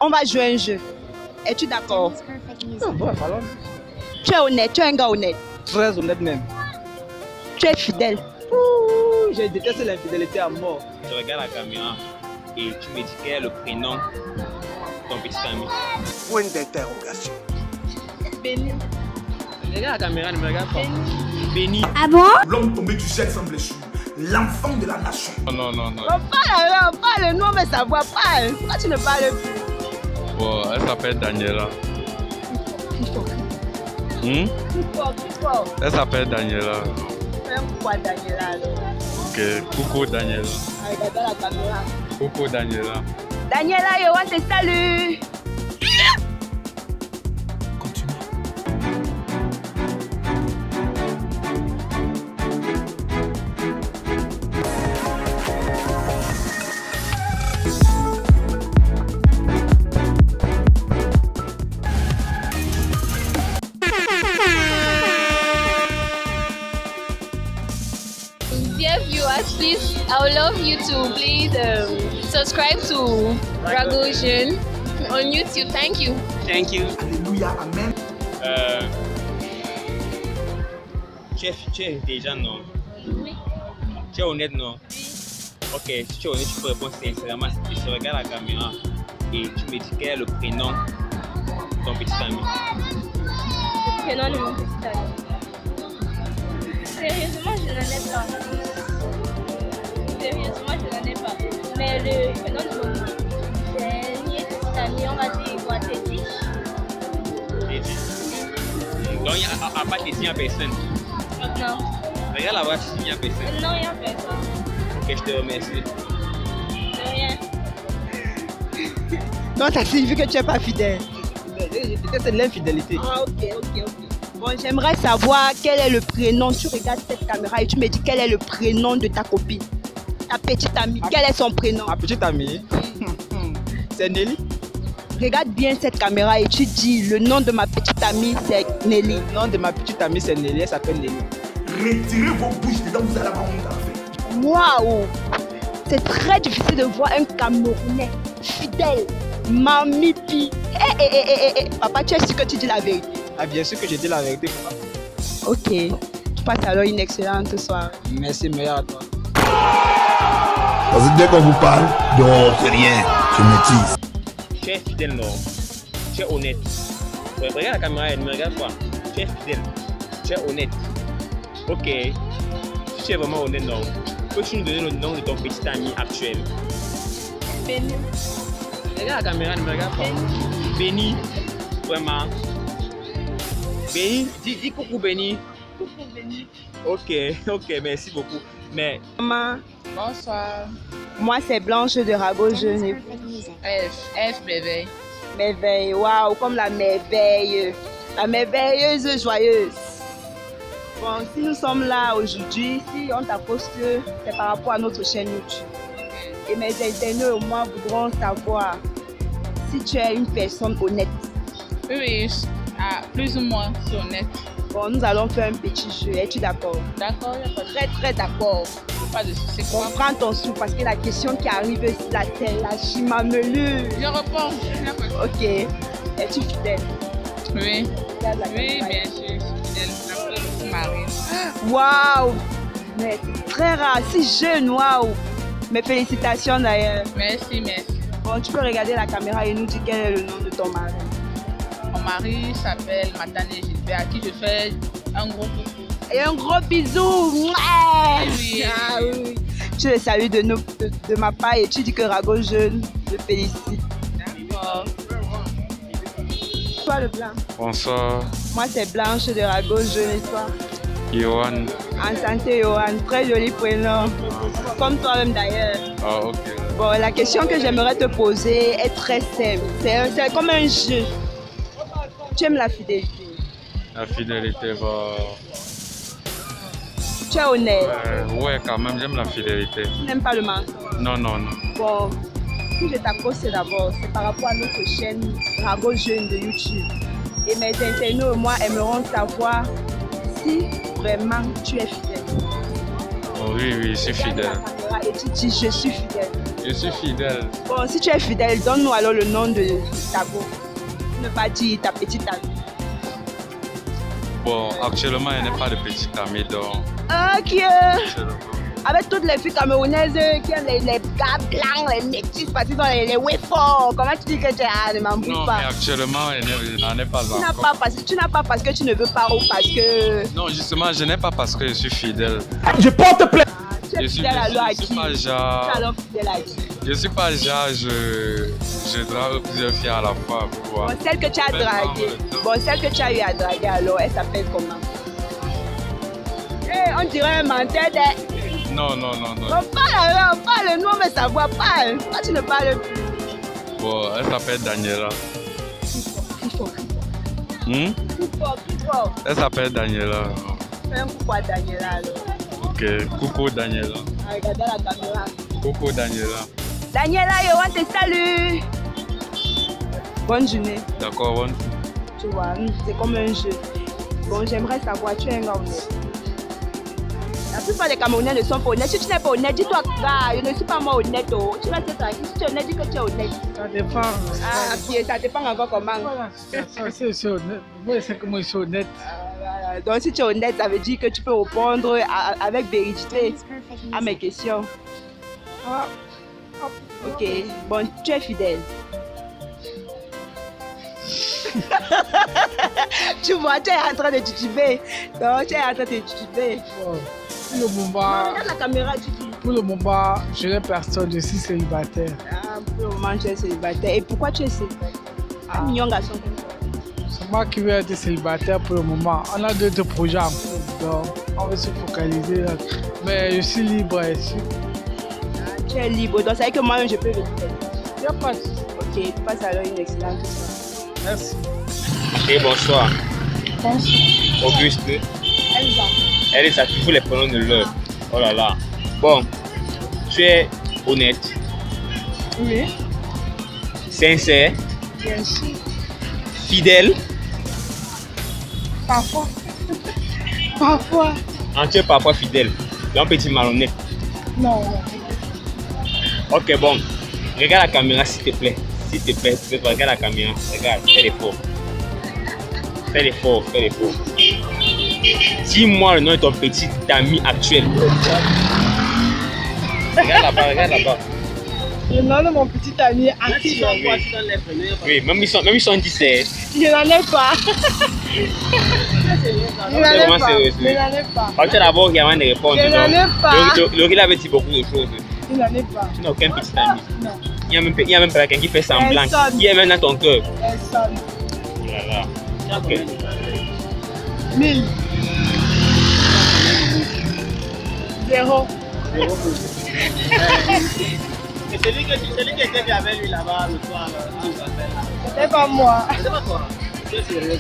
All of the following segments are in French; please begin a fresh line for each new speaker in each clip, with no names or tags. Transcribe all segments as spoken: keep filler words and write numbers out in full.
on va jouer un jeu. Es-tu d'accord?
Non, bon, allons.
Tu es honnête, tu es un gars honnête.
Très honnête même.
Tu es fidèle.
Ouh, je déteste l'infidélité à mort.
Tu regardes la caméra et tu me dis quel est le prénom de ton petit ami.
Point d'interrogation.
Béni.
Regarde la caméra, ne me regarde pas. Béni.
Ah bon?
L'homme tombé du ciel sans blessure. L'enfant de la nation.
Non, non, non, non.
On parle alors, parle, nous on veut savoir, parle. Pourquoi tu ne parles plus?
Bon, elle s'appelle Daniela. Hmm?
Plus fort, plus fort.
Elle s'appelle Daniela.
Fais un quoi Daniela alors?
Ok, coucou Daniela.
Regarde la caméra.
Coucou Daniela.
Daniela, Yohan te salue.
Continue.
Dear viewers, please, I would love you to please um, subscribe to Ragogen on YouTube. Thank you.
Thank you.
Alléluia, amen.
Euh, tu, es, tu es intelligent, non?
Oui.
Tu es honnête, non? Ok, si tu es honnête, tu peux répondre sincèrement. Si tu regardes la caméra et tu me dis quel est le prénom de ton petit ami.
Le prénom de mon petit ami. Sérieusement, je n'en ai pas. Sérieusement, je n'en ai pas. Mais le prénom de mon dernier petit ami, on va dire quoi, Teddy.
Teddy. Donc, il n'y a, a pas de Teddy en personne.
Non.
Regarde là-bas, il n'y a personne.
Non, il n'y a personne.
Ok, je te remercie.
De rien.
Donc ça signifie que tu n'es pas fidèle.
Je déteste l'infidélité.
Ah ok, ok, ok. Bon, j'aimerais savoir quel est le prénom. Tu regardes cette caméra et tu me dis quel est le prénom de ta copine. Ta petite amie, quel est son prénom?
Ma petite amie, c'est Nelly.
Regarde bien cette caméra et tu dis le nom de ma petite amie, c'est Nelly.
Le nom de ma petite amie, c'est Nelly. Elle s'appelle Nelly.
Retirez vos bouches dedans, vous allez avoir honte à la fin.
Waouh! C'est très difficile de voir un Camerounais fidèle, mamipi. Eh, eh, eh, eh, eh, papa, tu es sûr que tu dis la vérité?
Ah, bien sûr que j'ai dit la vérité.
Ok. Tu passes alors une excellente soirée.
Merci, meilleur à toi.
Parce que dès qu'on vous parle, non, c'est rien, je maîtrise.
Tu es fidèle, non? Tu es honnête. Regarde la caméra, elle ne me regarde pas. Tu es fidèle. Tu es honnête. Ok. Si tu es vraiment honnête, non? Peux-tu nous donner le nom de ton petit ami actuel?
Béni.
Regarde la caméra, ne me regarde pas. Béni. Vraiment. Béni. Dis, dis coucou Béni.
Coucou Béni.
Ok, ok, merci beaucoup. Mais.
Maman,
Bonsoir.
moi c'est Blanche de Rago Jeune.
F, F merveille.
Merveille, waouh, comme la merveille. La merveilleuse joyeuse. Bon, si nous sommes là aujourd'hui, si on t'accoste, c'est par rapport à notre chaîne YouTube. Et mes internautes, moi, voudront savoir si tu es une personne honnête.
Oui, oui, ah, plus ou moins, c'est honnête.
Bon, nous allons faire un petit jeu. Es-tu d'accord?
D'accord, il n'y a pas de
Très, très d'accord.
pas de souci.
Bon, prends ton sou parce que la question qui arrive ici, là, c'est la chimamelue.
Je réponds. Il n'y a pas de
Ok. Es-tu fidèle?
Oui,
Regarde la
oui,
caméra.
bien sûr. Je suis fidèle. La fleur de Marie.
Waouh! Mais c'est très rare, si jeune, waouh! Mes félicitations d'ailleurs.
Merci, merci.
Bon, tu peux regarder la caméra et nous dire quel est le nom de ton mari.
Mon mari s'appelle Matane Gilbert, à qui je fais un gros coucou.
Et un gros bisou! Mouah!
Oui.
Ah oui. Tu le salues de, nos- de, de ma part et tu dis que Rago Jeune te félicite.
D'accord.
Toi le blanc.
Bonsoir,
Moi c'est Blanche de Rago Jeune et toi.
Yohan.
En santé Johan, très joli prénom. Comme toi-même d'ailleurs.
Ah, ok.
Bon, la question que j'aimerais te poser est très simple. C'est un- c'est comme un jeu. Tu aimes la fidélité.
La fidélité va.
Tu es honnête.
Euh, ouais, quand même, j'aime la fidélité.
Tu n'aimes pas le mensonge.
Non, non, non.
Bon, si je t'accorde d'abord, c'est par rapport à notre chaîne Rago Jeune de YouTube. Et mes internautes, moi, aimeront savoir si vraiment tu es fidèle.
Oh, oui, oui, je suis
Regarde
fidèle.
la caméra et tu dis je suis fidèle.
Je suis fidèle.
Bon, si tu es fidèle, donne-nous alors le nom de ta go. Ne pas dire ta petite amie.
Bon, actuellement, il n'y a pas de petite amie, donc...
Ok.
Actuellement.
Avec toutes les filles camerounaises qui aiment les, les gars blancs, les métis, parce qu'ils ont les, les wefors. Comment tu dis que tu as, ne m'en fous
Non,
pas.
mais actuellement, je n'en ai pas
Tu n'as
encore.
pas, parce, tu n'as pas parce que tu ne veux pas ou parce que...
Non, justement, je n'ai pas parce que je suis fidèle.
Je porte plainte.
Ah, tu es
Je suis,
fidèle alors à
je suis
qui?
pas
Tu es
genre...
alors fidèle à qui?
Je suis pas genre, je, je drague plusieurs filles à la fois. Pourquoi?
Bon, celle que tu as
Ben,
draguée.
non,
Bon, celle que tu as eu à draguer alors, elle s'appelle comment? Eh, on dirait un menteur de...
Non, non, non, non.
On parle alors, on parle, nous on veut savoir, parle. Toi tu ne parles plus.
Bon, elle s'appelle Daniela.
Crie fort, crie fort.
Hmm?
Crie fort, crie fort.
Elle s'appelle Daniela.
Fais un coucou à Daniela alors.
Ok, coucou Daniela.
Ah, regardez la caméra.
Coucou Daniela.
Daniela, yo, on te salue. Bonne journée.
D'accord, one.
Tu vois, c'est comme un jeu. Bon, j'aimerais savoir, tu es un gars honnête. La plupart des Camerounais ne sont pas honnêtes. Si tu n'es pas honnête, dis-toi, gars, je ne suis pas moi honnête. Oh. Tu vas être tranquille. Si tu es honnête, dis que tu es honnête.
Ça dépend.
Ah, puis ça dépend encore comment.
Voilà, ça, ça, c'est c'est honnête. Moi, c'est que moi, je suis honnête.
Voilà. Donc, si tu es honnête, ça veut dire que tu peux répondre à- avec vérité à mes questions.
Ah,
Ok. Bon, tu es fidèle. Tu vois, tu es en train de tituber. Donc, tu es en train de tituber.
bon. Pour le
Non,
moment,
regarde la caméra, tu dis.
pour le moment, je n'ai personne, je suis célibataire.
Ah, pour le moment, tu es célibataire. Et pourquoi tu es célibataire? Un mignon garçon.
C'est moi qui veux être célibataire pour le moment. On a d'autres projets en cours, donc on va se focaliser là. Mais je suis libre ici.
Ah, tu es libre. Donc, ça veut dire que moi, je peux venir.
Il n'y a pas de souci.
Ok, tu passes alors une excellente soirée.
Merci.
Et bonsoir. Auguste.
Elsa.
Elle est ça, toujours les pronoms de l'heure. Oh là là. Bon, tu es honnête,
Oui,
sincère,
bien sûr.
fidèle.
Parfois. Parfois.
Ah, tu es parfois fidèle. Là, on peut dire malhonnête.
Non, non.
Ok, bon. Regarde la caméra, s'il te plaît. S'il te plaît, s'il te plaît, regarde la caméra. Regarde, fais l'effort. Fais l'effort, fais l'effort. Dis-moi le nom de ton petit ami actuel. Regarde là-bas, regarde là-bas.
Le nom de mon petit ami actuel.
Oui, même ils sont, même ils sont dix-sept.
Je n'en ai pas. Je n'en ai
vraiment
pas.
sérieux,
Je n'en ai pas.
Parce que d'abord, il y a avant de répondre.
Je n'en ai pas.
Le, le, le Gorilla avait dit beaucoup de choses.
Je n'en ai pas.
Tu n'as aucun petit ami.
Non.
Il y a même, il y a même pas quelqu'un qui fait semblant.
Personne.
Qui est même dans ton cœur.
Personne.
Voilà. Ok.
Mille. Zéro.
Et celui, que, celui qui était avec lui là-bas le soir, là, on s'appelle.
C'est pas moi.
C'est pas toi. Tu es sérieux.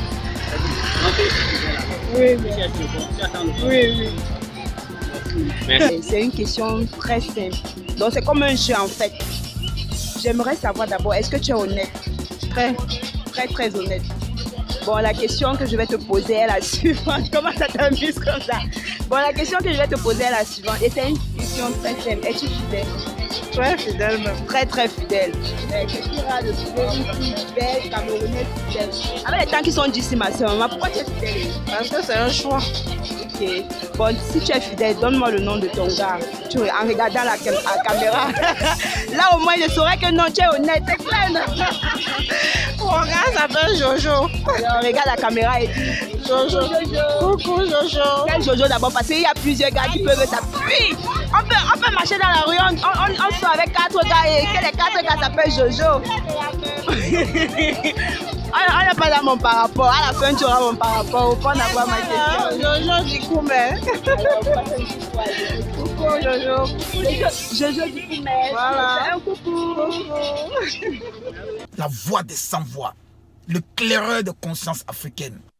Oui, oui.
Tu es sérieux. Tu attends le
Oui, oui.
Merci.
C'est une question très simple. Donc c'est comme un jeu en fait. J'aimerais savoir d'abord, est-ce que tu es honnête? Très, très, très honnête. Bon, la question que je vais te poser est la suivante. Comment ça t'amuse comme ça? Bon, la question que je vais te poser est la suivante. Et c'est une question très simple. Es-tu fidèle? Très fidèle même. Très, très fidèle. Mais qu'est-ce qu'il y aura de trouver une fille belle, camerounaise, fidèle? Avec les temps qui sont d'ici, ma soeur, maman, pourquoi tu es fidèle? Parce que c'est un choix. Ok. Bon, si tu es fidèle, donne-moi le nom de ton gars. Tu, en regardant la, cam la caméra. Là, au moins, je saurais que non, tu es honnête. C'est clair, non? Mon gars s'appelle Jojo. Alors, regarde la caméra et dis Jojo. Coucou Jojo. Quel Jojo d'abord? Parce qu'il y a plusieurs gars qui peuvent t'appuyer. On peut, on peut marcher dans la rue, on, on, on sort avec quatre gars et que les quatre gars s'appellent Jojo. On n'a pas là mon par rapport. À la fin, tu auras mon par rapport. Pour avoir ma question. Jojo du Koumé. Coucou Jojo. Jojo du Koumé. Voilà. Un coucou.
La voix des sans-voix, le claireur de conscience africaine.